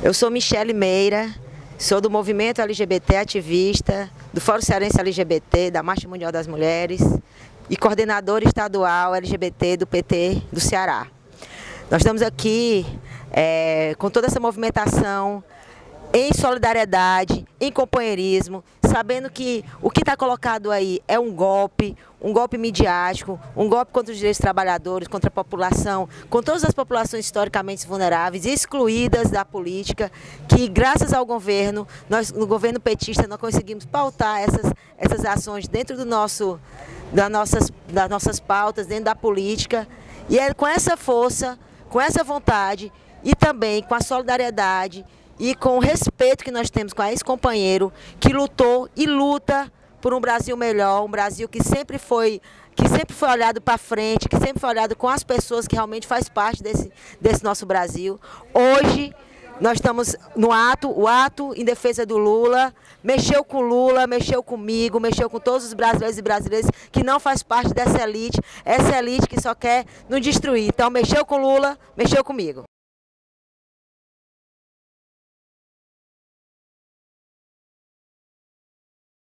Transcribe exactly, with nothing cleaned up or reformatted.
Eu sou Michele Meira, sou do movimento L G B T ativista, do Fórum Cearense L G B T, da Marcha Mundial das Mulheres e coordenadora estadual L G B T do P T do Ceará. Nós estamos aqui é, com toda essa movimentação em solidariedade, em companheirismo, sabendo que o que está colocado aí é um golpe, um golpe midiático, um golpe contra os direitos dos trabalhadores, contra a população, com todas as populações historicamente vulneráveis, excluídas da política, que graças ao governo, nós, no governo petista, nós conseguimos pautar essas, essas ações dentro do nosso, das, nossas, das nossas pautas, dentro da política, e é com essa força, com essa vontade e também com a solidariedade e com o respeito que nós temos com a ex-companheiro que lutou e luta por um Brasil melhor, um Brasil que sempre foi, que sempre foi olhado para frente, que sempre foi olhado com as pessoas que realmente faz parte desse, desse nosso Brasil. Hoje nós estamos no ato, o ato em defesa do Lula, mexeu com Lula, mexeu comigo, mexeu com todos os brasileiros e brasileiras que não faz parte dessa elite, essa elite que só quer nos destruir. Então mexeu com Lula, mexeu comigo.